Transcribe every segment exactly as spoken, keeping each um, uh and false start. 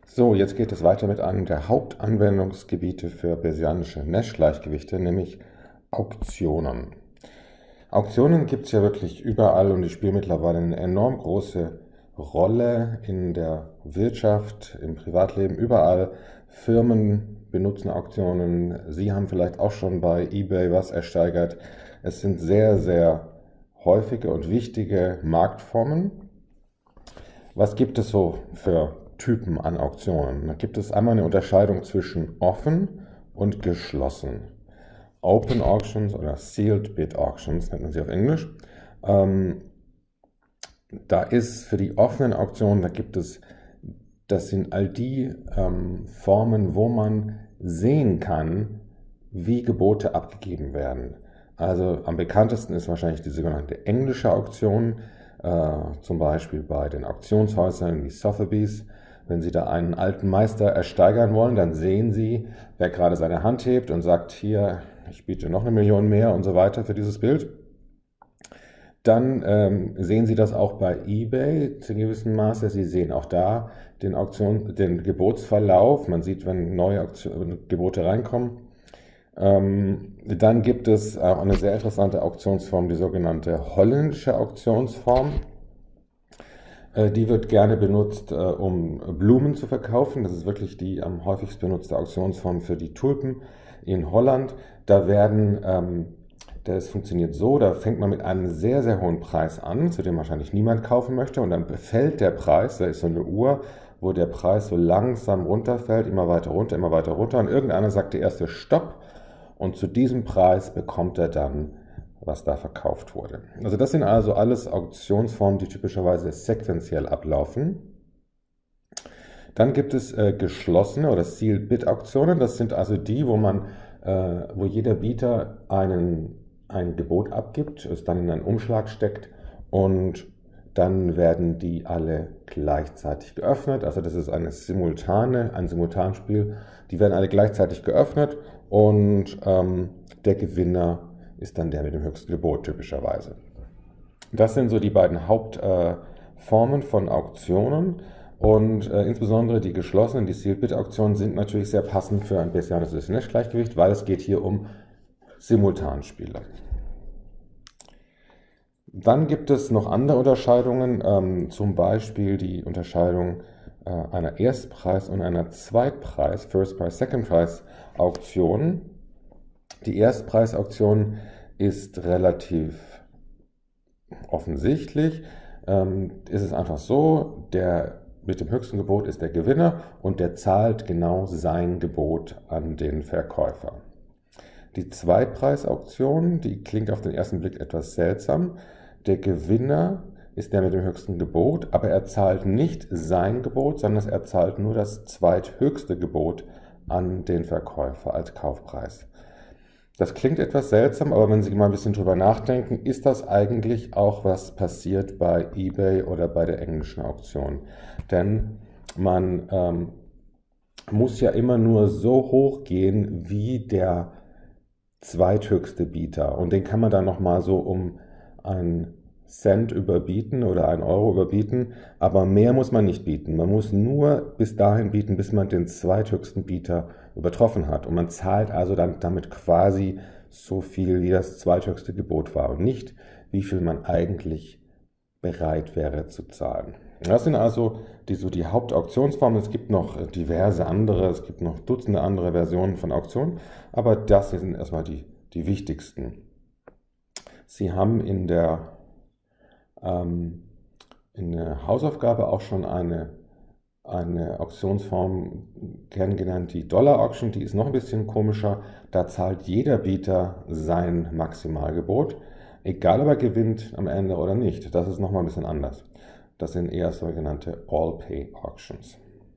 So, jetzt geht es weiter mit einem der Hauptanwendungsgebiete für Besserianische Nash-Gleichgewichte, nämlich Auktionen. Auktionen gibt es ja wirklich überall und die spielen mittlerweile eine enorm große Rolle in der Wirtschaft, im Privatleben, überall. Firmen benutzen Auktionen. Sie haben vielleicht auch schon bei eBay was ersteigert. Es sind sehr, sehr häufige und wichtige Marktformen. Was gibt es so für Typen an Auktionen? Da gibt es einmal eine Unterscheidung zwischen offen und geschlossen. Open Auctions oder Sealed Bid Auctions nennt man sie auf Englisch. Ähm, da ist für die offenen Auktionen, da gibt es, das sind all die ähm, Formen, wo man sehen kann, wie Gebote abgegeben werden. Also am bekanntesten ist wahrscheinlich die sogenannte englische Auktion, äh, zum Beispiel bei den Auktionshäusern wie Sotheby's. Wenn Sie da einen alten Meister ersteigern wollen, dann sehen Sie, wer gerade seine Hand hebt und sagt, hier, ich biete noch eine Million mehr und so weiter für dieses Bild. Dann ähm, sehen Sie das auch bei eBay zu gewissem Maße. Sie sehen auch da den, Auktion, den Gebotsverlauf. Man sieht, wenn neue Auktion, Gebote reinkommen. Ähm, dann gibt es auch eine sehr interessante Auktionsform, die sogenannte holländische Auktionsform. Äh, die wird gerne benutzt, äh, um Blumen zu verkaufen. Das ist wirklich die am häufigst benutzte Auktionsform für die Tulpen in Holland. Da werden, ähm, das funktioniert so, da fängt man mit einem sehr, sehr hohen Preis an, zu dem wahrscheinlich niemand kaufen möchte. Und dann fällt der Preis, da ist so eine Uhr, wo der Preis so langsam runterfällt, immer weiter runter, immer weiter runter. Und irgendeiner sagt der erste Stopp. Und zu diesem Preis bekommt er dann, was da verkauft wurde. Also das sind also alles Auktionsformen, die typischerweise sequenziell ablaufen. Dann gibt es äh, geschlossene oder Sealed Bid Auktionen. Das sind also die, wo man, äh, wo jeder Bieter einen, ein Gebot abgibt, es dann in einen Umschlag steckt und dann werden die alle gleichzeitig geöffnet. Also das ist eine simultane, ein Simultanspiel. Die werden alle gleichzeitig geöffnet und ähm, der Gewinner ist dann der mit dem höchsten Gebot typischerweise. Das sind so die beiden Hauptformen äh, von Auktionen und äh, insbesondere die geschlossenen, die Sealed Bid Auktionen sind natürlich sehr passend für ein Besserianisches Nash-Gleichgewicht, weil es geht hier um Simultanspiele. Dann gibt es noch andere Unterscheidungen, ähm, zum Beispiel die Unterscheidung äh, einer Erstpreis- und einer Zweitpreis, First Price, Second Price Auktion. Die Erstpreisauktion ist relativ offensichtlich. Ähm, ist es einfach so, der mit dem höchsten Gebot ist der Gewinner und der zahlt genau sein Gebot an den Verkäufer. Die Zweitpreisauktion, die klingt auf den ersten Blick etwas seltsam. Der Gewinner ist der mit dem höchsten Gebot, aber er zahlt nicht sein Gebot, sondern er zahlt nur das zweithöchste Gebot an den Verkäufer als Kaufpreis. Das klingt etwas seltsam, aber wenn Sie mal ein bisschen drüber nachdenken, ist das eigentlich auch, was passiert bei eBay oder bei der englischen Auktion. Denn man ähm, muss ja immer nur so hoch gehen wie der zweithöchste Bieter. Und den kann man dann nochmal so um einen Cent überbieten oder einen Euro überbieten, aber mehr muss man nicht bieten. Man muss nur bis dahin bieten, bis man den zweithöchsten Bieter übertroffen hat. Und man zahlt also dann damit quasi so viel, wie das zweithöchste Gebot war und nicht, wie viel man eigentlich bereit wäre zu zahlen. Das sind also die, so die Hauptauktionsformen. Es gibt noch diverse andere, es gibt noch Dutzende andere Versionen von Auktionen, aber das hier sind erstmal die, die wichtigsten. Sie haben in der, ähm, in der Hausaufgabe auch schon eine, eine Auktionsform kennengelernt, die Dollar Auction, die ist noch ein bisschen komischer. Da zahlt jeder Bieter sein Maximalgebot, egal ob er gewinnt am Ende oder nicht. Das ist nochmal ein bisschen anders. Das sind eher sogenannte All-Pay-Auctions.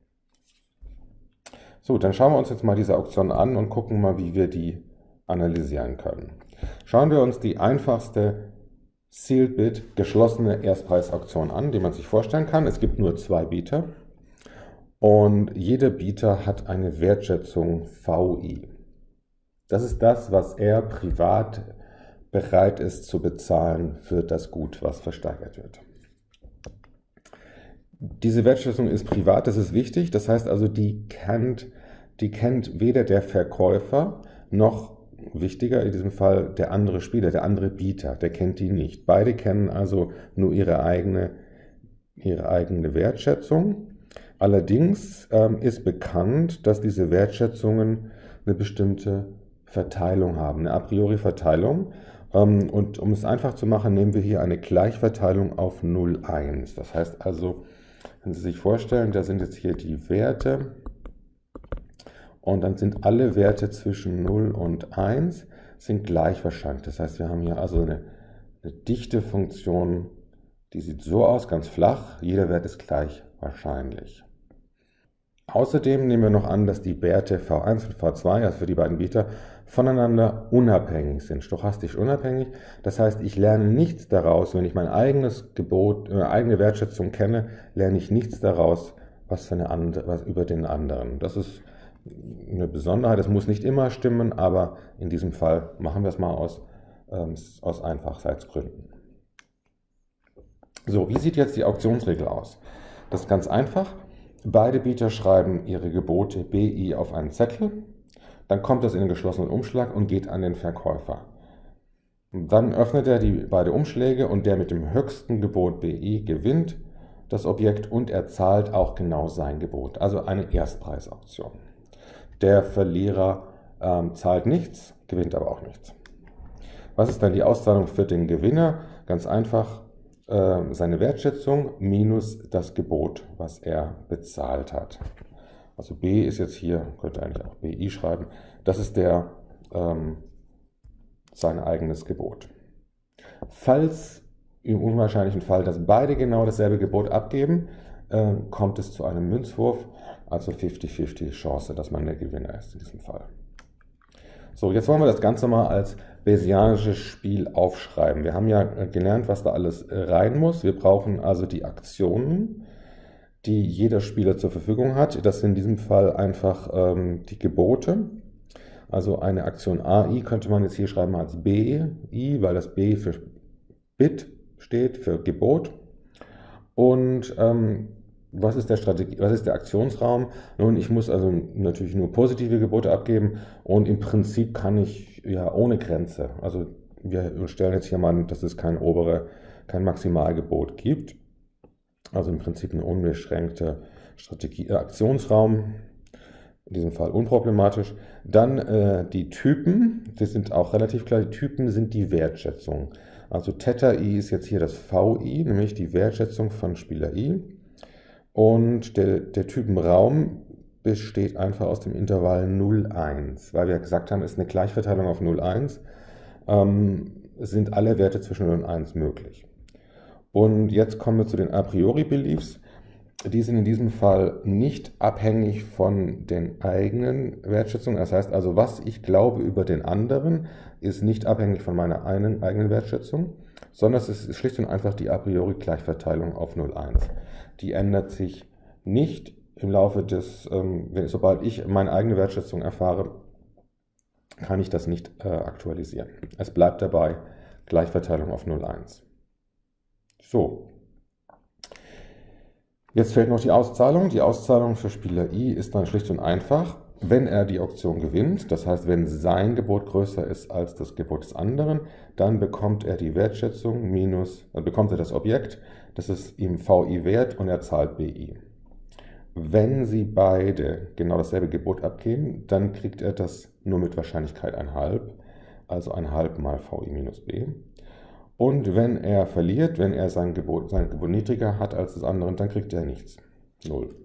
So, dann schauen wir uns jetzt mal diese Auktion an und gucken mal, wie wir die analysieren können. Schauen wir uns die einfachste Sealed Bid, geschlossene Erstpreisauktion an, die man sich vorstellen kann. Es gibt nur zwei Bieter und jeder Bieter hat eine Wertschätzung V I. Das ist das, was er privat bereit ist zu bezahlen für das Gut, was versteigert wird. Diese Wertschätzung ist privat, das ist wichtig. Das heißt also, die kennt, die kennt weder der Verkäufer noch, wichtiger in diesem Fall, der andere Spieler, der andere Bieter. Der kennt die nicht. Beide kennen also nur ihre eigene, ihre eigene Wertschätzung. Allerdings ähm, ist bekannt, dass diese Wertschätzungen eine bestimmte Verteilung haben, eine a priori Verteilung. Ähm, und um es einfach zu machen, nehmen wir hier eine Gleichverteilung auf null, eins. Das heißt also, wenn Sie sich vorstellen, da sind jetzt hier die Werte und dann sind alle Werte zwischen null und eins sind gleich wahrscheinlich. Das heißt, wir haben hier also eine, eine dichte Funktion, die sieht so aus, ganz flach, jeder Wert ist gleich wahrscheinlich. Außerdem nehmen wir noch an, dass die Werte v eins und v zwei, also für die beiden Bieter, voneinander unabhängig sind, stochastisch unabhängig. Das heißt, ich lerne nichts daraus, wenn ich mein eigenes Gebot, meine eigene Wertschätzung kenne, lerne ich nichts daraus, was, für eine andere, was über den anderen. Das ist eine Besonderheit, das muss nicht immer stimmen, aber in diesem Fall machen wir es mal aus, ähm, aus Einfachheitsgründen. So, wie sieht jetzt die Auktionsregel aus? Das ist ganz einfach. Beide Bieter schreiben ihre Gebote B I auf einen Zettel, dann kommt das in den geschlossenen Umschlag und geht an den Verkäufer. Dann öffnet er die beiden Umschläge und der mit dem höchsten Gebot B I gewinnt das Objekt und er zahlt auch genau sein Gebot, also eine Erstpreisauktion. Der Verlierer ähm, zahlt nichts, gewinnt aber auch nichts. Was ist dann die Auszahlung für den Gewinner? Ganz einfach, äh, seine Wertschätzung minus das Gebot, was er bezahlt hat. Also B ist jetzt hier, könnte eigentlich auch B I schreiben, das ist der, ähm, sein eigenes Gebot. Falls im unwahrscheinlichen Fall, dass beide genau dasselbe Gebot abgeben, äh, kommt es zu einem Münzwurf, also fünfzig fünfzig Chance, dass man der Gewinner ist in diesem Fall. So, jetzt wollen wir das Ganze mal als Bayesianisches Spiel aufschreiben. Wir haben ja gelernt, was da alles rein muss. Wir brauchen also die Aktionen, die jeder Spieler zur Verfügung hat. Das sind in diesem Fall einfach ähm, die Gebote. Also eine Aktion A I könnte man jetzt hier schreiben als B I, weil das B für Bit steht, für Gebot. Und ähm, was ist der Strategie, was ist der Aktionsraum? Nun, ich muss also natürlich nur positive Gebote abgeben und im Prinzip kann ich ja ohne Grenze. Also wir stellen jetzt hier mal, dass es kein obere, kein Maximalgebot gibt. Also im Prinzip ein unbeschränkter Strategie, äh, Aktionsraum, in diesem Fall unproblematisch. Dann äh, die Typen, die sind auch relativ klar. Die Typen sind die Wertschätzung. Also Theta I ist jetzt hier das V I, nämlich die Wertschätzung von Spieler I. Und der, der Typenraum besteht einfach aus dem Intervall null, eins, weil wir gesagt haben, es ist eine Gleichverteilung auf null, eins, ähm, sind alle Werte zwischen null und eins möglich. Und jetzt kommen wir zu den A priori Beliefs. Die sind in diesem Fall nicht abhängig von den eigenen Wertschätzungen. Das heißt also, was ich glaube über den anderen, ist nicht abhängig von meiner eigenen Wertschätzung, sondern es ist schlicht und einfach die A priori Gleichverteilung auf null, eins. Die ändert sich nicht im Laufe des, ähm, sobald ich meine eigene Wertschätzung erfahre, kann ich das nicht äh, aktualisieren. Es bleibt dabei Gleichverteilung auf null, eins. So. Jetzt fehlt noch die Auszahlung. Die Auszahlung für Spieler I ist dann schlicht und einfach, wenn er die Auktion gewinnt, das heißt, wenn sein Gebot größer ist als das Gebot des anderen, dann bekommt er die Wertschätzung minus, dann bekommt er das Objekt, das ist ihm V I wert und er zahlt B I. Wenn sie beide genau dasselbe Gebot abgeben, dann kriegt er das nur mit Wahrscheinlichkeit ein halb, also ein halb mal V I minus B. Und wenn er verliert, wenn er sein Gebot, sein Gebot niedriger hat als das andere, dann kriegt er nichts. Null.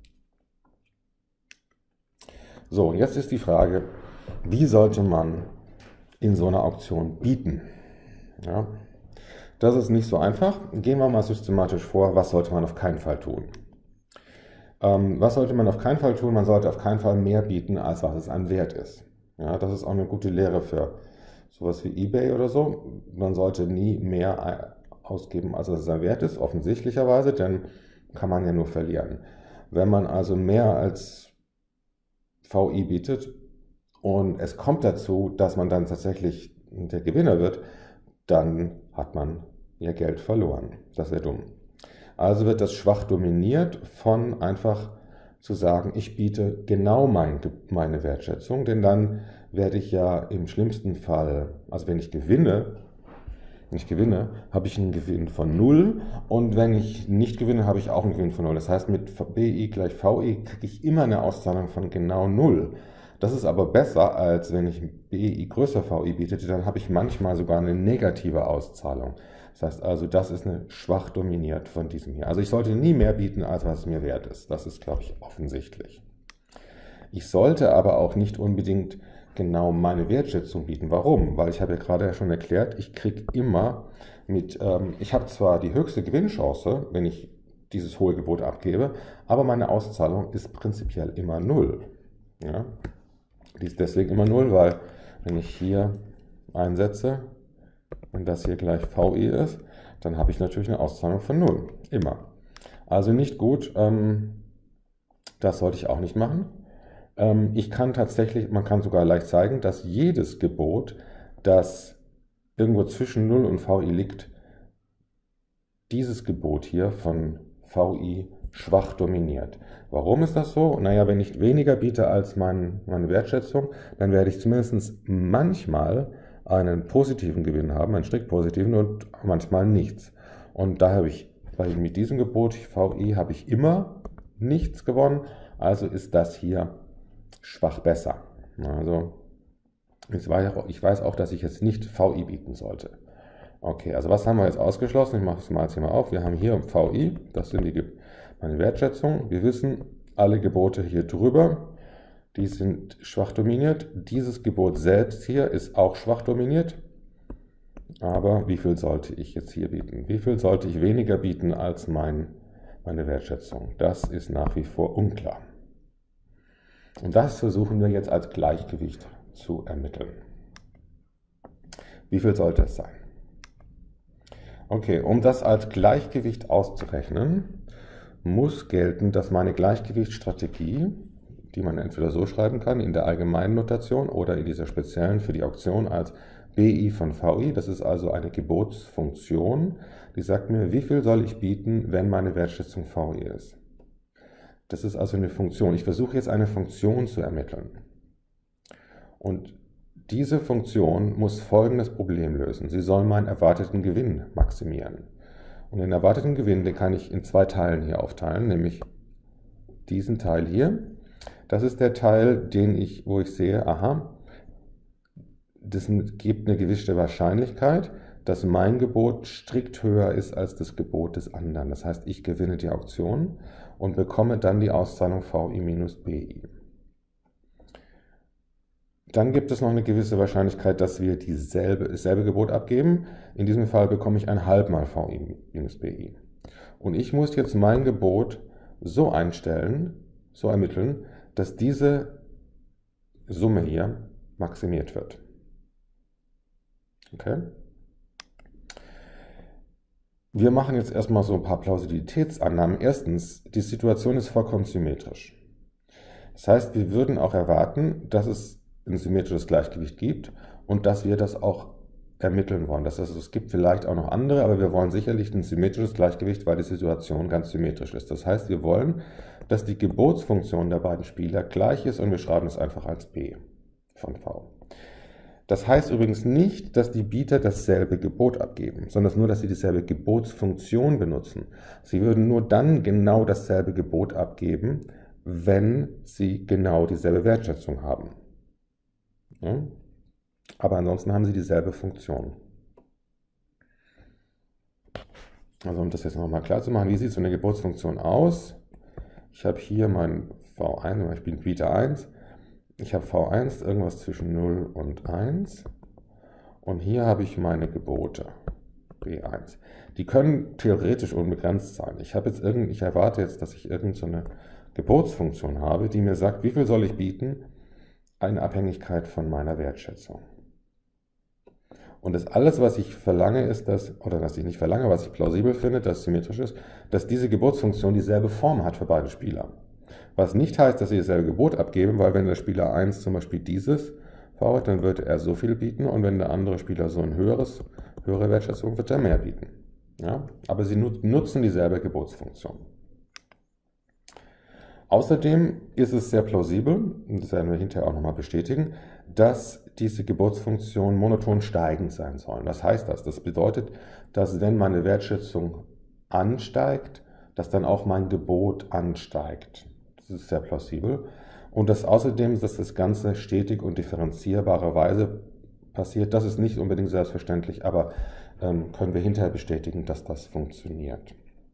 So, und jetzt ist die Frage, wie sollte man in so einer Auktion bieten? Ja, das ist nicht so einfach. Gehen wir mal systematisch vor, was sollte man auf keinen Fall tun? Ähm, was sollte man auf keinen Fall tun? Man sollte auf keinen Fall mehr bieten, als was es an Wert ist. Ja, das ist auch eine gute Lehre für sowas wie eBay oder so. Man sollte nie mehr ausgeben, als es sein Wert ist, offensichtlicherweise, denn kann man ja nur verlieren. Wenn man also mehr als V I bietet und es kommt dazu, dass man dann tatsächlich der Gewinner wird, dann hat man ihr Geld verloren. Das wäre dumm. Also wird das schwach dominiert von einfach zu sagen, ich biete genau mein, meine Wertschätzung, denn dann werde ich ja im schlimmsten Fall, also wenn ich gewinne, wenn ich gewinne, habe ich einen Gewinn von null und wenn ich nicht gewinne, habe ich auch einen Gewinn von null. Das heißt, mit B I gleich V I kriege ich immer eine Auszahlung von genau null. Das ist aber besser, als wenn ich B I größer V I biete, dann habe ich manchmal sogar eine negative Auszahlung. Das heißt also, das ist eine schwach dominiert von diesem hier. Also ich sollte nie mehr bieten, als was es mir wert ist. Das ist, glaube ich, offensichtlich. Ich sollte aber auch nicht unbedingt genau meine Wertschätzung bieten. Warum? Weil ich habe ja gerade schon erklärt, ich kriege immer mit, ähm, ich habe zwar die höchste Gewinnchance, wenn ich dieses hohe Gebot abgebe, aber meine Auszahlung ist prinzipiell immer null. Ja? Die ist deswegen immer null, weil wenn ich hier einsetze, wenn das hier gleich V I ist, dann habe ich natürlich eine Auszahlung von null. Immer. Also nicht gut, ähm, das sollte ich auch nicht machen. Ich kann tatsächlich, man kann sogar leicht zeigen, dass jedes Gebot, das irgendwo zwischen null und V I liegt, dieses Gebot hier von V I schwach dominiert. Warum ist das so? Naja, wenn ich weniger biete als mein, meine Wertschätzung, dann werde ich zumindest manchmal einen positiven Gewinn haben, einen strikt positiven und manchmal nichts. Und da habe ich, weil mit diesem Gebot V I habe ich immer nichts gewonnen, also ist das hier schwach besser. Also ich weiß auch, dass ich jetzt nicht V I bieten sollte. Okay, also was haben wir jetzt ausgeschlossen? Ich mache es mal jetzt hier mal auf. Wir haben hier V I, das sind die, meine Wertschätzung. Wir wissen, alle Gebote hier drüber, die sind schwach dominiert. Dieses Gebot selbst hier ist auch schwach dominiert. Aber wie viel sollte ich jetzt hier bieten? Wie viel sollte ich weniger bieten als mein, meine Wertschätzung? Das ist nach wie vor unklar. Und das versuchen wir jetzt als Gleichgewicht zu ermitteln. Wie viel sollte es sein? Okay, um das als Gleichgewicht auszurechnen, muss gelten, dass meine Gleichgewichtsstrategie, die man entweder so schreiben kann, in der allgemeinen Notation oder in dieser speziellen für die Auktion als B I von V I, das ist also eine Gebotsfunktion, die sagt mir, wie viel soll ich bieten, wenn meine Wertschätzung V I ist. Das ist also eine Funktion. Ich versuche jetzt eine Funktion zu ermitteln. Und diese Funktion muss folgendes Problem lösen. Sie soll meinen erwarteten Gewinn maximieren. Und den erwarteten Gewinn, den kann ich in zwei Teilen hier aufteilen, nämlich diesen Teil hier. Das ist der Teil, den ich, wo ich sehe, aha, das gibt eine gewisse Wahrscheinlichkeit, dass mein Gebot strikt höher ist als das Gebot des anderen. Das heißt, ich gewinne die Auktion und bekomme dann die Auszahlung V I minus B I. Dann gibt es noch eine gewisse Wahrscheinlichkeit, dass wir dieselbe, dasselbe Gebot abgeben. In diesem Fall bekomme ich ein halbmal V I minus B I. Und ich muss jetzt mein Gebot so einstellen, so ermitteln, dass diese Summe hier maximiert wird. Okay? Wir machen jetzt erstmal so ein paar Plausibilitätsannahmen. Erstens, die Situation ist vollkommen symmetrisch. Das heißt, wir würden auch erwarten, dass es ein symmetrisches Gleichgewicht gibt und dass wir das auch ermitteln wollen. Das heißt, es gibt vielleicht auch noch andere, aber wir wollen sicherlich ein symmetrisches Gleichgewicht, weil die Situation ganz symmetrisch ist. Das heißt, wir wollen, dass die Gebotsfunktion der beiden Spieler gleich ist und wir schreiben es einfach als B von V. Das heißt übrigens nicht, dass die Bieter dasselbe Gebot abgeben, sondern nur, dass sie dieselbe Gebotsfunktion benutzen. Sie würden nur dann genau dasselbe Gebot abgeben, wenn sie genau dieselbe Wertschätzung haben. Ja? Aber ansonsten haben sie dieselbe Funktion. Also um das jetzt nochmal klar zu machen, wie sieht so eine Gebotsfunktion aus? Ich habe hier mein V eins, zum Beispiel Bieter eins. Ich habe V eins, irgendwas zwischen null und eins. Und hier habe ich meine Gebote, B eins. Die können theoretisch unbegrenzt sein. Ich, habe jetzt irgend, ich erwarte jetzt, dass ich irgendeine so Gebotsfunktion habe, die mir sagt, wie viel soll ich bieten? Eine Abhängigkeit von meiner Wertschätzung. Und das alles, was ich verlange, ist das, oder was ich nicht verlange, was ich plausibel finde, dass symmetrisch ist, dass diese Gebotsfunktion dieselbe Form hat für beide Spieler. Was nicht heißt, dass sie dasselbe Gebot abgeben, weil wenn der Spieler eins zum Beispiel dieses V hat, dann wird er so viel bieten und wenn der andere Spieler so ein höheres, höhere Wertschätzung, wird er mehr bieten. Ja? Aber sie nutzen dieselbe Gebotsfunktion. Außerdem ist es sehr plausibel, und das werden wir hinterher auch nochmal bestätigen, dass diese Gebotsfunktionen monoton steigend sein sollen. Was heißt das? Das bedeutet, dass wenn meine Wertschätzung ansteigt, dass dann auch mein Gebot ansteigt. Das ist sehr plausibel. Und dass außerdem, dass das Ganze stetig und differenzierbarerweise passiert, das ist nicht unbedingt selbstverständlich, aber ähm, können wir hinterher bestätigen, dass das funktioniert.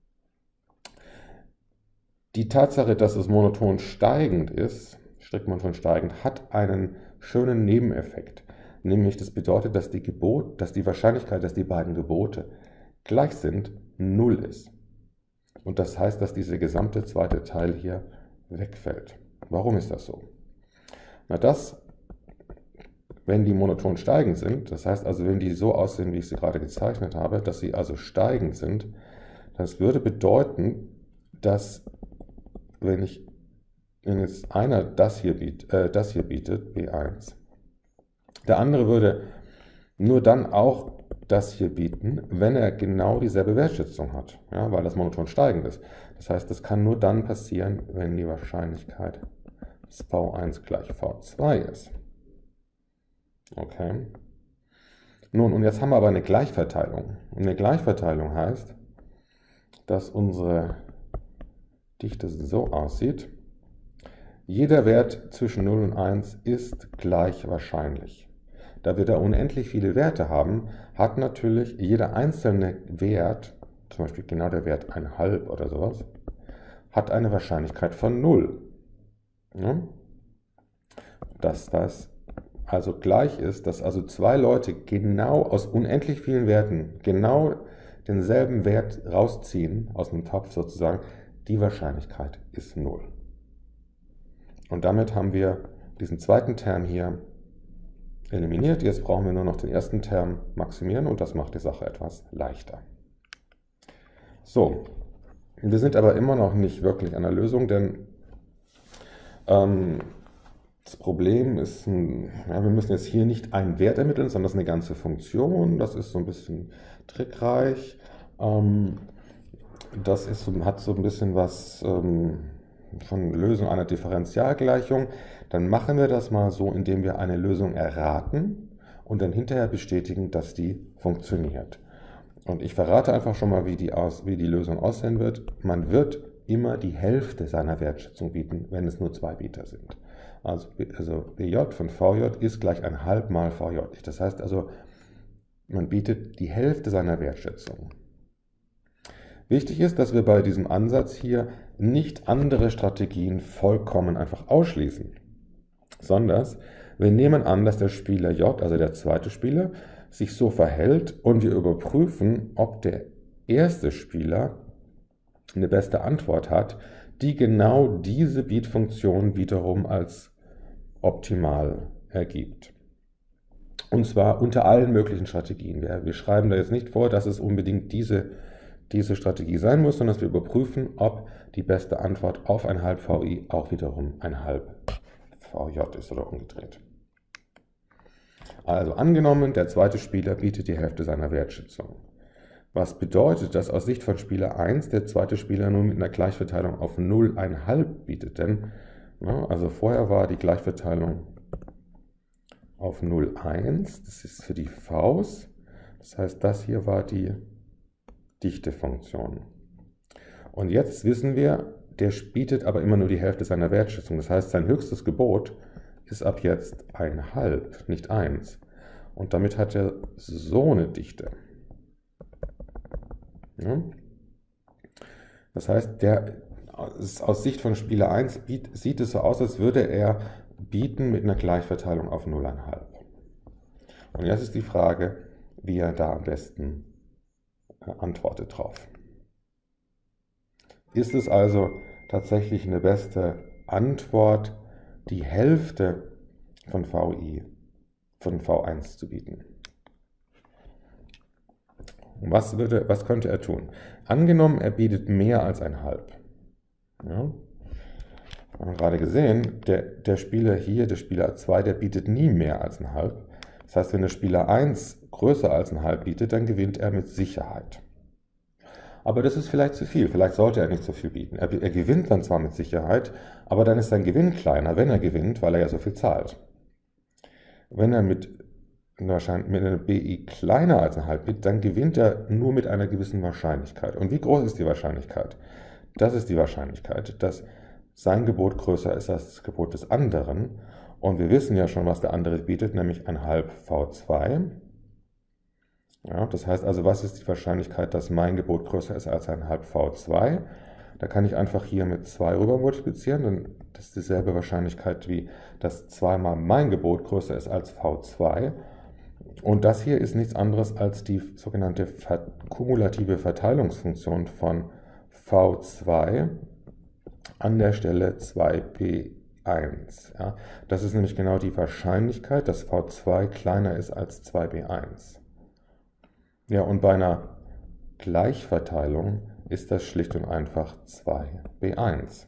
Die Tatsache, dass es monoton steigend ist, strikt monoton steigend, hat einen schönen Nebeneffekt. Nämlich das bedeutet, dass die, Gebot, dass die Wahrscheinlichkeit, dass die beiden Gebote gleich sind, null ist. Und das heißt, dass dieser gesamte zweite Teil hier wegfällt. Warum ist das so? Na das, wenn die monoton steigend sind, das heißt also, wenn die so aussehen, wie ich sie gerade gezeichnet habe, dass sie also steigend sind, das würde bedeuten, dass wenn ich wenn jetzt einer das hier, biet, äh, das hier bietet, B eins, der andere würde nur dann auch das hier bieten, wenn er genau dieselbe Wertschätzung hat, ja, weil das monoton steigend ist. Das heißt, das kann nur dann passieren, wenn die Wahrscheinlichkeit dass V eins gleich V zwei ist. Okay. Nun, und jetzt haben wir aber eine Gleichverteilung. Und eine Gleichverteilung heißt, dass unsere Dichte so aussieht: Jeder Wert zwischen null und eins ist gleich wahrscheinlich. Da wir da unendlich viele Werte haben, hat natürlich jeder einzelne Wert, zum Beispiel genau der Wert eins Komma fünf oder sowas, hat eine Wahrscheinlichkeit von null. Ja? Dass das also gleich ist, dass also zwei Leute genau aus unendlich vielen Werten genau denselben Wert rausziehen, aus dem Topf sozusagen, die Wahrscheinlichkeit ist null. Und damit haben wir diesen zweiten Term hier eliminiert. Jetzt brauchen wir nur noch den ersten Term maximieren und das macht die Sache etwas leichter. So, wir sind aber immer noch nicht wirklich an der Lösung, denn ähm, das Problem ist, ein, ja, wir müssen jetzt hier nicht einen Wert ermitteln, sondern das ist eine ganze Funktion. Das ist so ein bisschen trickreich. Ähm, das ist, hat so ein bisschen was ähm, von Lösung einer Differentialgleichung. Dann machen wir das mal so, indem wir eine Lösung erraten und dann hinterher bestätigen, dass die funktioniert. Und ich verrate einfach schon mal, wie die, aus, wie die Lösung aussehen wird. Man wird immer die Hälfte seiner Wertschätzung bieten, wenn es nur zwei Bieter sind. Also, also B J von V J ist gleich ein halb mal V J. Das heißt also, man bietet die Hälfte seiner Wertschätzung. Wichtig ist, dass wir bei diesem Ansatz hier nicht andere Strategien vollkommen einfach ausschließen, sondern wir nehmen an, dass der Spieler J, also der zweite Spieler, sich so verhält und wir überprüfen, ob der erste Spieler eine beste Antwort hat, die genau diese Beat-Funktion wiederum als optimal ergibt. Und zwar unter allen möglichen Strategien. Wir, wir schreiben da jetzt nicht vor, dass es unbedingt diese, diese Strategie sein muss, sondern dass wir überprüfen, ob die beste Antwort auf ein halb V I auch wiederum ein halb V J ist oder umgedreht. Also angenommen, der zweite Spieler bietet die Hälfte seiner Wertschätzung. Was bedeutet, dass aus Sicht von Spieler eins der zweite Spieler nur mit einer Gleichverteilung auf null Komma fünf bietet? Denn, ja, also vorher war die Gleichverteilung auf null Komma eins, das ist für die Vs, das heißt, das hier war die Dichtefunktion. Und jetzt wissen wir, der bietet aber immer nur die Hälfte seiner Wertschätzung. Das heißt, sein höchstes Gebot ist ab jetzt ein halb, nicht eins. Und damit hat er so eine Dichte. Ja? Das heißt, der, aus Sicht von Spieler eins sieht es so aus, als würde er bieten mit einer Gleichverteilung auf null Komma fünf. Und jetzt ist die Frage, wie er da am besten antwortet drauf. Ist es also tatsächlich eine beste Antwort, die Hälfte von V I von V eins zu bieten? Was, würde, was könnte er tun? Angenommen, er bietet mehr als ein halb. Ja. Wir haben gerade gesehen, der, der Spieler hier, der Spieler zwei, der bietet nie mehr als ein halb. Das heißt, wenn der Spieler eins größer als ein halb bietet, dann gewinnt er mit Sicherheit. aber das ist vielleicht zu viel. Vielleicht sollte er nicht so viel bieten. Er, er gewinnt dann zwar mit Sicherheit, aber dann ist sein Gewinn kleiner, wenn er gewinnt, weil er ja so viel zahlt. Wenn er mit, wahrscheinlich mit einer B I kleiner als ein halb bietet, dann gewinnt er nur mit einer gewissen Wahrscheinlichkeit. Und wie groß ist die Wahrscheinlichkeit? Das ist die Wahrscheinlichkeit, dass sein Gebot größer ist als das Gebot des anderen. Und wir wissen ja schon, was der andere bietet, nämlich ein halb V zwei. Ja, das heißt also, was ist die Wahrscheinlichkeit, dass mein Gebot größer ist als ein halb V zwei? Da kann ich einfach hier mit zwei rüber multiplizieren, dann das ist dieselbe Wahrscheinlichkeit wie, dass zweimal mein Gebot größer ist als V zwei. Und das hier ist nichts anderes als die sogenannte kumulative Verteilungsfunktion von V zwei an der Stelle zwei B eins. Ja, das ist nämlich genau die Wahrscheinlichkeit, dass V zwei kleiner ist als zwei B eins. Ja, und bei einer Gleichverteilung ist das schlicht und einfach zwei B eins.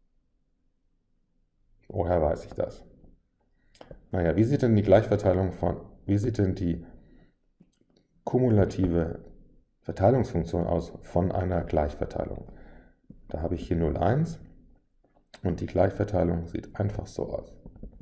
Woher weiß ich das? Naja, wie sieht denn die Gleichverteilung von, wie sieht denn die kumulative Verteilungsfunktion aus von einer Gleichverteilung? Da habe ich hier null, eins und die Gleichverteilung sieht einfach so aus.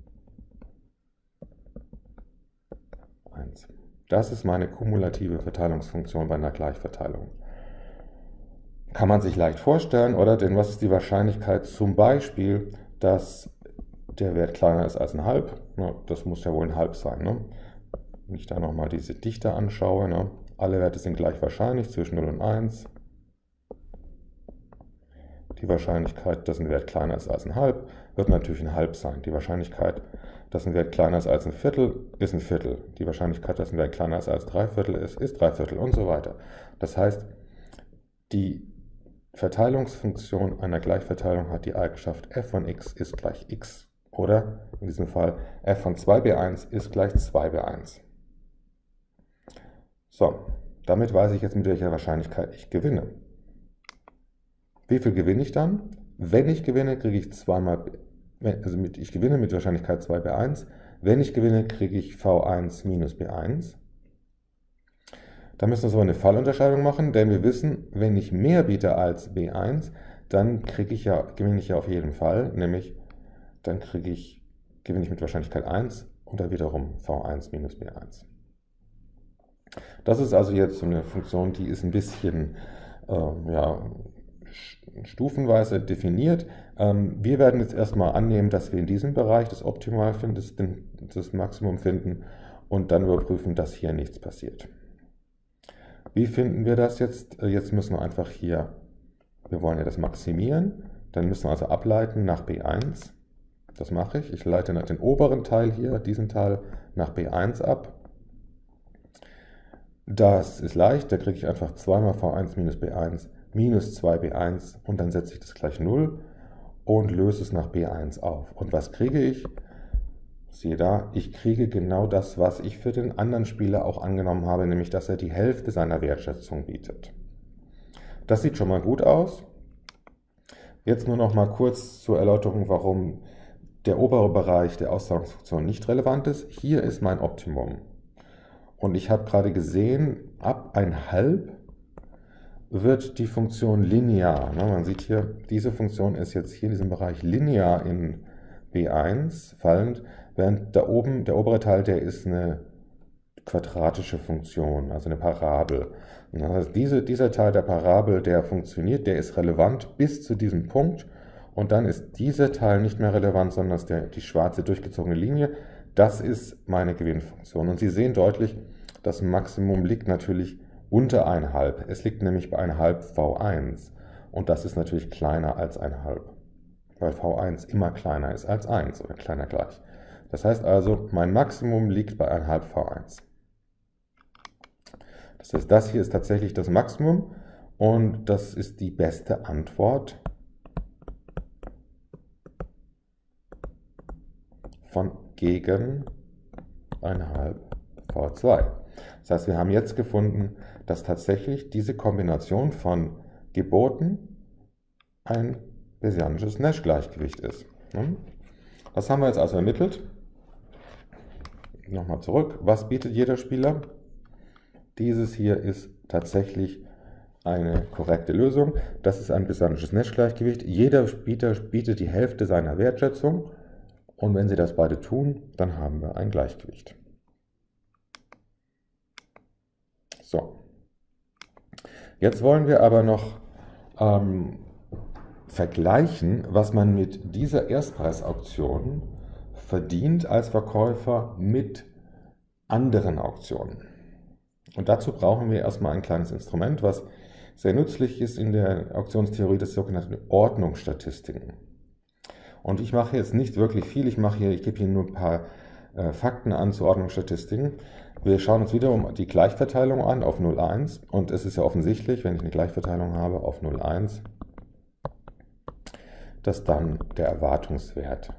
eins. Das ist meine kumulative Verteilungsfunktion bei einer Gleichverteilung. Kann man sich leicht vorstellen, oder? Denn was ist die Wahrscheinlichkeit zum Beispiel, dass der Wert kleiner ist als ein halb? Na, das muss ja wohl ein halb sein. Ne? Wenn ich da nochmal diese Dichte anschaue, ne? Alle Werte sind gleich wahrscheinlich zwischen null und eins. Die Wahrscheinlichkeit, dass ein Wert kleiner ist als ein halb, wird natürlich ein halb sein. Die Wahrscheinlichkeit, dass ein Wert kleiner ist als ein Viertel, ist ein Viertel. Die Wahrscheinlichkeit, dass ein Wert kleiner ist als drei Viertel ist, ist drei Viertel und so weiter. Das heißt, die Verteilungsfunktion einer Gleichverteilung hat die Eigenschaft f von x ist gleich x. Oder in diesem Fall f von zwei B eins ist gleich zwei B eins. So, damit weiß ich jetzt, mit welcher Wahrscheinlichkeit ich gewinne. Wie viel gewinne ich dann? Wenn ich gewinne, kriege ich zweimal, also mit, ich gewinne mit Wahrscheinlichkeit zwei B eins. Wenn ich gewinne, kriege ich V eins minus B eins. Da müssen wir so eine Fallunterscheidung machen, denn wir wissen, wenn ich mehr biete als B eins, dann kriege ich ja, gewinne ich ja auf jeden Fall, nämlich dann kriege ich, gewinne ich mit Wahrscheinlichkeit eins und dann wiederum V eins minus B eins. Das ist also jetzt so eine Funktion, die ist ein bisschen äh, ja, stufenweise definiert. Ähm, wir werden jetzt erstmal annehmen, dass wir in diesem Bereich das Optimal finden, das, das Maximum finden und dann überprüfen, dass hier nichts passiert. Wie finden wir das jetzt? Jetzt müssen wir einfach hier, wir wollen ja das maximieren, dann müssen wir also ableiten nach B eins. Das mache ich. Ich leite den oberen Teil hier, diesen Teil, nach B eins ab. Das ist leicht, da kriege ich einfach zwei mal V eins minus B eins minus zwei B eins und dann setze ich das gleich null und löse es nach B eins auf. Und was kriege ich? Siehe da, ich kriege genau das, was ich für den anderen Spieler auch angenommen habe, nämlich dass er die Hälfte seiner Wertschätzung bietet. Das sieht schon mal gut aus. Jetzt nur noch mal kurz zur Erläuterung, warum der obere Bereich der Auszahlungsfunktion nicht relevant ist. Hier ist mein Optimum. Und ich habe gerade gesehen, ab ein halb wird die Funktion linear. Man sieht hier, diese Funktion ist jetzt hier in diesem Bereich linear in B eins fallend, während da oben, der obere Teil, der ist eine quadratische Funktion, also eine Parabel. Das heißt, diese, dieser Teil der Parabel, der funktioniert, der ist relevant bis zu diesem Punkt und dann ist dieser Teil nicht mehr relevant, sondern ist der, die schwarze durchgezogene Linie. Das ist meine Gewinnfunktion. Und Sie sehen deutlich, das Maximum liegt natürlich unter ein halb. Es liegt nämlich bei ein halb V eins und das ist natürlich kleiner als ein halb, weil V eins immer kleiner ist als eins oder kleiner gleich. Das heißt also, mein Maximum liegt bei ein halb V eins. Das heißt, das hier ist tatsächlich das Maximum und das ist die beste Antwort von gegen ein halb V zwei. Das heißt, wir haben jetzt gefunden, dass tatsächlich diese Kombination von Geboten ein Bessianisches Nash-Gleichgewicht ist. Das haben wir jetzt also ermittelt. Nochmal zurück. Was bietet jeder Spieler? Dieses hier ist tatsächlich eine korrekte Lösung. Das ist ein Bessianisches Nash-Gleichgewicht. Jeder Bieter bietet die Hälfte seiner Wertschätzung und wenn sie das beide tun, dann haben wir ein Gleichgewicht. So. Jetzt wollen wir aber noch ähm, vergleichen, was man mit dieser Erstpreisauktion verdient als Verkäufer mit anderen Auktionen. Und dazu brauchen wir erstmal ein kleines Instrument, was sehr nützlich ist in der Auktionstheorie, das sogenannte Ordnungsstatistiken. Und ich mache jetzt nicht wirklich viel, ich mache hier, ich gebe hier nur ein paar äh, Fakten an zu Ordnungsstatistiken. Wir schauen uns wiederum die Gleichverteilung an auf null Komma eins und es ist ja offensichtlich, wenn ich eine Gleichverteilung habe auf null Komma eins, dass dann der Erwartungswert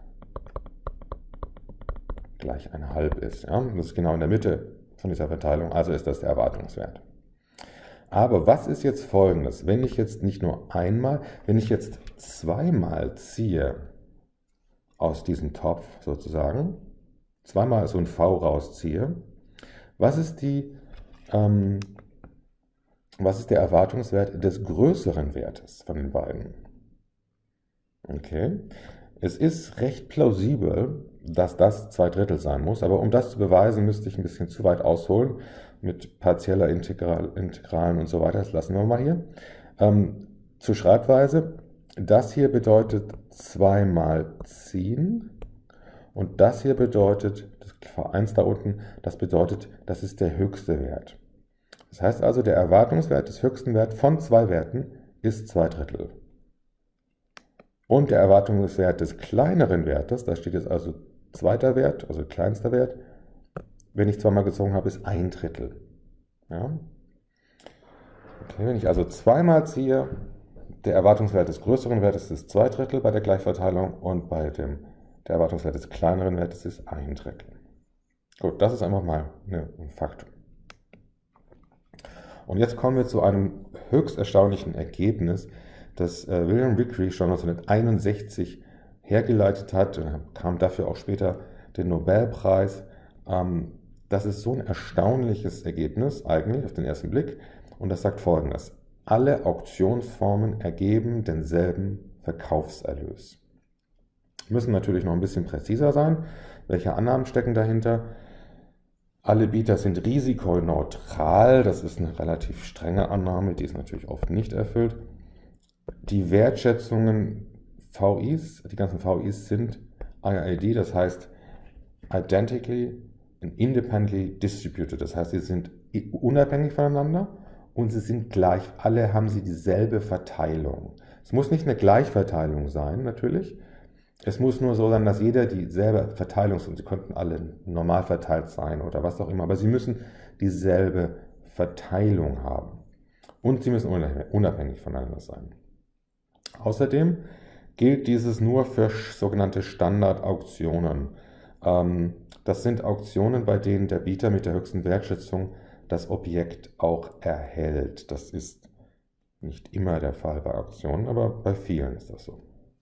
gleich ein halb ist. Ja? Das ist genau in der Mitte von dieser Verteilung, also ist das der Erwartungswert. Aber was ist jetzt Folgendes? Wenn ich jetzt nicht nur einmal, wenn ich jetzt zweimal ziehe aus diesem Topf sozusagen, zweimal so ein V rausziehe, was ist, die, ähm, was ist der Erwartungswert des größeren Wertes von den beiden? Okay, es ist recht plausibel, dass das zwei Drittel sein muss, aber um das zu beweisen, müsste ich ein bisschen zu weit ausholen mit partieller Integral, Integralen und so weiter. Das lassen wir mal hier. Ähm, zur Schreibweise, das hier bedeutet zweimal ziehen und das hier bedeutet, das V eins da unten, das bedeutet, das ist der höchste Wert. Das heißt also, der Erwartungswert des höchsten Werts von zwei Werten ist zwei Drittel. Und der Erwartungswert des kleineren Wertes, da steht jetzt also zweiter Wert, also kleinster Wert, wenn ich zweimal gezogen habe, ist ein Drittel. Ja? Okay, wenn ich also zweimal ziehe, der Erwartungswert des größeren Wertes ist zwei Drittel bei der Gleichverteilung und bei dem der Erwartungswert des kleineren Wertes ist ein Drittel. Gut, das ist einfach mal eine, ein Faktum. Und jetzt kommen wir zu einem höchst erstaunlichen Ergebnis, das äh, William Vickrey schon neunzehnhunderteinundsechzig hergeleitet hat und kam dafür auch später den Nobelpreis. Ähm, das ist so ein erstaunliches Ergebnis eigentlich auf den ersten Blick und das sagt Folgendes: Alle Auktionsformen ergeben denselben Verkaufserlös. Müssen natürlich noch ein bisschen präziser sein. Welche Annahmen stecken dahinter? Alle Bieter sind risikoneutral. Das ist eine relativ strenge Annahme, die ist natürlich oft nicht erfüllt. Die Wertschätzungen V Is, die ganzen V Is sind I I D, das heißt Identically and Independently Distributed. Das heißt, sie sind unabhängig voneinander und sie sind gleich. Alle haben sie dieselbe Verteilung. Es muss nicht eine Gleichverteilung sein, natürlich. Es muss nur so sein, dass jeder dieselbe Verteilung ist und sie könnten alle normal verteilt sein oder was auch immer, aber sie müssen dieselbe Verteilung haben und sie müssen unabhängig voneinander sein. Außerdem gilt dieses nur für sogenannte Standardauktionen. Das sind Auktionen, bei denen der Bieter mit der höchsten Wertschätzung das Objekt auch erhält. Das ist nicht immer der Fall bei Auktionen, aber bei vielen ist das so.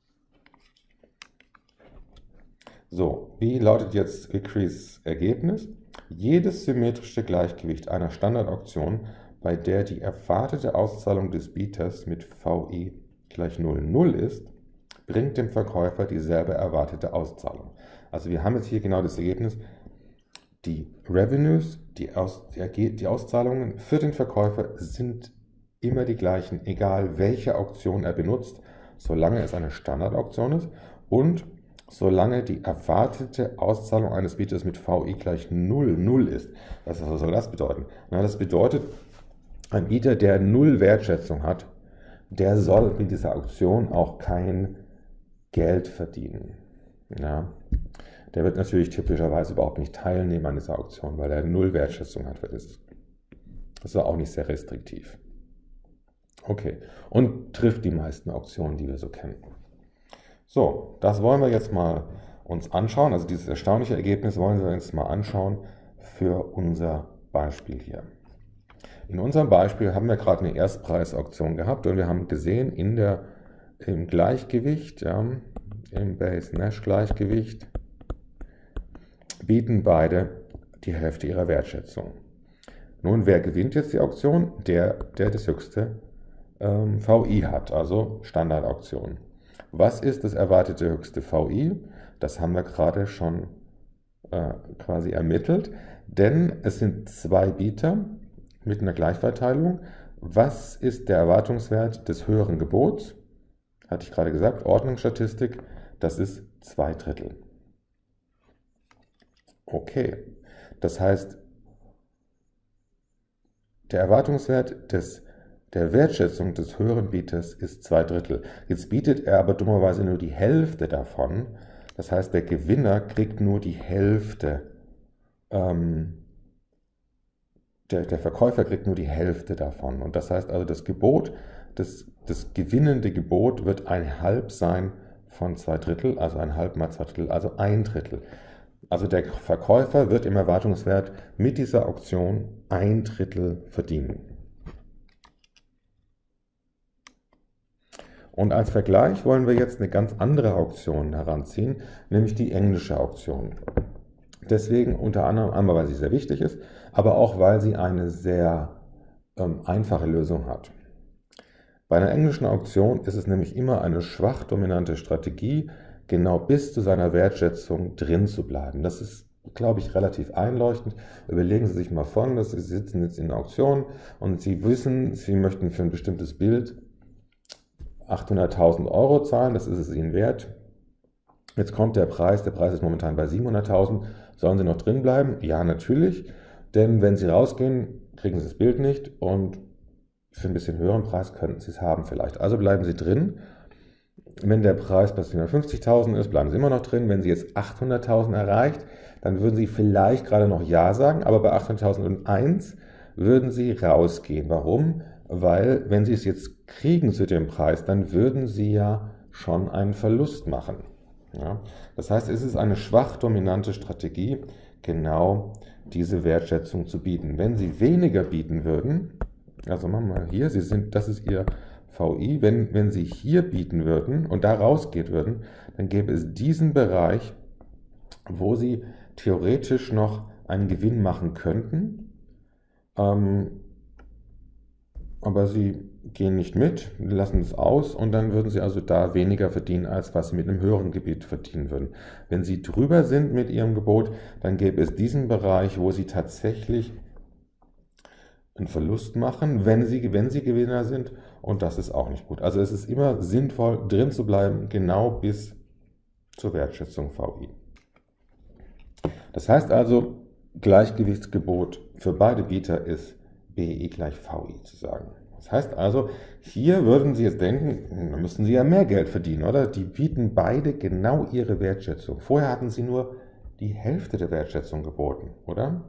So, wie lautet jetzt Vickrey's Ergebnis? Jedes symmetrische Gleichgewicht einer Standardauktion, bei der die erwartete Auszahlung des Bieters mit V I gleich null Komma null ist, bringt dem Verkäufer dieselbe erwartete Auszahlung. Also wir haben jetzt hier genau das Ergebnis, die Revenues, die, Aus, die Auszahlungen für den Verkäufer sind immer die gleichen, egal welche Auktion er benutzt, solange es eine Standardauktion ist und solange die erwartete Auszahlung eines Bieters mit V I gleich null Komma null ist. Was soll das bedeuten? Na, das bedeutet, ein Bieter, der null Wertschätzung hat, der soll mit dieser Auktion auch kein Geld verdienen. Ja. Der wird natürlich typischerweise überhaupt nicht teilnehmen an dieser Auktion, weil er null Wertschätzung hat. Das ist, das ist auch nicht sehr restriktiv. Okay, und trifft die meisten Auktionen, die wir so kennen. So, das wollen wir jetzt mal uns anschauen. Also dieses erstaunliche Ergebnis wollen wir uns mal anschauen für unser Beispiel hier. In unserem Beispiel haben wir gerade eine Erstpreisauktion gehabt und wir haben gesehen, in der, im Gleichgewicht, ja, im Bayes-Nash-Gleichgewicht, bieten beide die Hälfte ihrer Wertschätzung. Nun, wer gewinnt jetzt die Auktion? Der, der das höchste ähm, V I hat, also Standardauktion. Was ist das erwartete höchste V I? Das haben wir gerade schon äh, quasi ermittelt, denn es sind zwei Bieter mit einer Gleichverteilung. Was ist der Erwartungswert des höheren Gebots? Hatte ich gerade gesagt, Ordnungsstatistik, das ist zwei Drittel. Okay, das heißt, der Erwartungswert des, der Wertschätzung des höheren Bieters ist zwei Drittel. Jetzt bietet er aber dummerweise nur die Hälfte davon. Das heißt, der Gewinner kriegt nur die Hälfte. Ähm, der, der Verkäufer kriegt nur die Hälfte davon. Und das heißt also, das Gebot, das, das gewinnende Gebot wird ein Halb sein von zwei Drittel, also ein Halb mal zwei Drittel, also ein Drittel. Also der Verkäufer wird im Erwartungswert mit dieser Auktion ein Drittel verdienen. Und als Vergleich wollen wir jetzt eine ganz andere Auktion heranziehen, nämlich die englische Auktion. Deswegen unter anderem einmal, weil sie sehr wichtig ist, aber auch, weil sie eine sehr ähm, einfache Lösung hat. Bei einer englischen Auktion ist es nämlich immer eine schwach dominante Strategie, genau bis zu seiner Wertschätzung drin zu bleiben. Das ist, glaube ich, relativ einleuchtend. Überlegen Sie sich mal Folgendes: Sie sitzen jetzt in der Auktion und Sie wissen, Sie möchten für ein bestimmtes Bild achthunderttausend Euro zahlen, das ist es Ihnen wert. Jetzt kommt der Preis, der Preis ist momentan bei siebenhunderttausend. Sollen Sie noch drin bleiben? Ja, natürlich, denn wenn Sie rausgehen, kriegen Sie das Bild nicht und für ein bisschen höheren Preis könnten Sie es haben vielleicht. Also bleiben Sie drin. Wenn der Preis bei siebenhundertfünfzigtausend ist, bleiben Sie immer noch drin. Wenn Sie jetzt achthunderttausend erreicht, dann würden Sie vielleicht gerade noch Ja sagen, aber bei achthunderttausendeins würden Sie rausgehen. Warum? Weil, wenn Sie es jetzt kriegen zu dem Preis, dann würden Sie ja schon einen Verlust machen. Ja? Das heißt, es ist eine schwach dominante Strategie, genau diese Wertschätzung zu bieten. Wenn Sie weniger bieten würden, also machen wir mal hier, Sie sind, das ist Ihr V I, wenn, wenn Sie hier bieten würden und da rausgehen würden, dann gäbe es diesen Bereich, wo Sie theoretisch noch einen Gewinn machen könnten, ähm, aber Sie gehen nicht mit, lassen es aus und dann würden Sie also da weniger verdienen, als was Sie mit einem höheren Gebiet verdienen würden. Wenn Sie drüber sind mit Ihrem Gebot, dann gäbe es diesen Bereich, wo Sie tatsächlich einen Verlust machen, wenn Sie, wenn Sie Gewinner sind, und das ist auch nicht gut. Also es ist immer sinnvoll, drin zu bleiben, genau bis zur Wertschätzung V I. Das heißt also, Gleichgewichtsgebot für beide Bieter ist B I gleich V I zu sagen. Das heißt also, hier würden Sie jetzt denken, dann müssen Sie ja mehr Geld verdienen, oder? Die bieten beide genau ihre Wertschätzung. Vorher hatten Sie nur die Hälfte der Wertschätzung geboten, oder?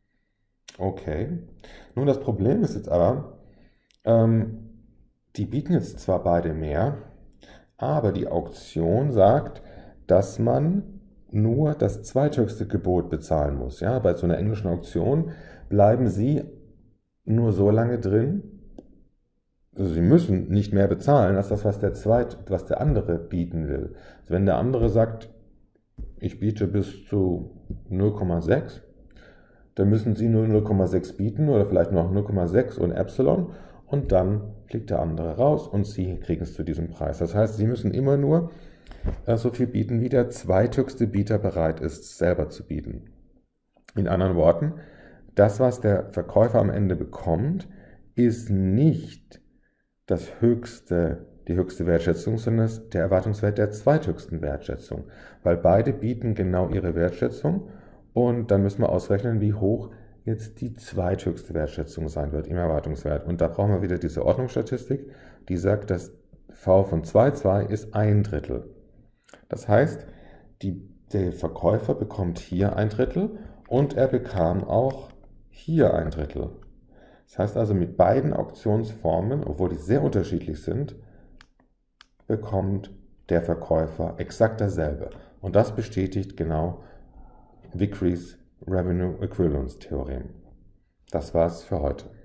Okay. Nun, das Problem ist jetzt aber, ähm, die bieten jetzt zwar beide mehr, aber die Auktion sagt, dass man nur das zweithöchste Gebot bezahlen muss. Ja, bei so einer englischen Auktion bleiben Sie nur so lange drin, also Sie müssen nicht mehr bezahlen als das, was der, Zweit, was der andere bieten will. Also wenn der andere sagt, ich biete bis zu null Komma sechs, dann müssen Sie nur null Komma sechs bieten oder vielleicht noch null Komma sechs und Epsilon und dann fliegt der andere raus und Sie kriegen es zu diesem Preis. Das heißt, Sie müssen immer nur äh, so viel bieten, wie der zweithöchste Bieter bereit ist, selber zu bieten. In anderen Worten, das, was der Verkäufer am Ende bekommt, ist nicht das höchste, die höchste Wertschätzung, sondern der Erwartungswert der zweithöchsten Wertschätzung, weil beide bieten genau ihre Wertschätzung und dann müssen wir ausrechnen, wie hoch jetzt die zweithöchste Wertschätzung sein wird im Erwartungswert. Und da brauchen wir wieder diese Ordnungsstatistik, die sagt, dass V von zwei Komma zwei ist ein Drittel. Das heißt, die, der Verkäufer bekommt hier ein Drittel und er bekam auch hier ein Drittel. Das heißt also, mit beiden Auktionsformen, obwohl die sehr unterschiedlich sind, bekommt der Verkäufer exakt dasselbe. Und das bestätigt genau Vickrey's Revenue Equivalence Theorem. Das war's für heute.